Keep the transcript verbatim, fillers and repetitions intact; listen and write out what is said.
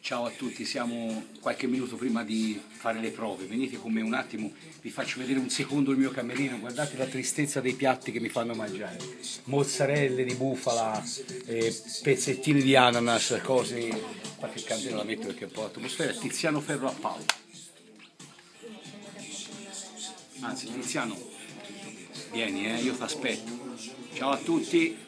Ciao a tutti, siamo qualche minuto prima di fare le prove, venite con me un attimo, vi faccio vedere un secondo il mio camerino, guardate la tristezza dei piatti che mi fanno mangiare, mozzarelle di bufala, eh, pezzettini di ananas, cose, qualche candela la metto perché è un po' l'atmosfera, Tiziano Ferro a palla, anzi Tiziano, vieni eh, io ti aspetto, ciao a tutti.